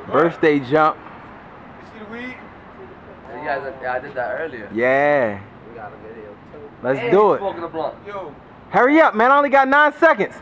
Birthday jump. You see the weed? Yeah, I did that earlier. Yeah. We got a video too. Let's do it. Smoking a blunt. Yo. Hurry up, man. I only got 9 seconds.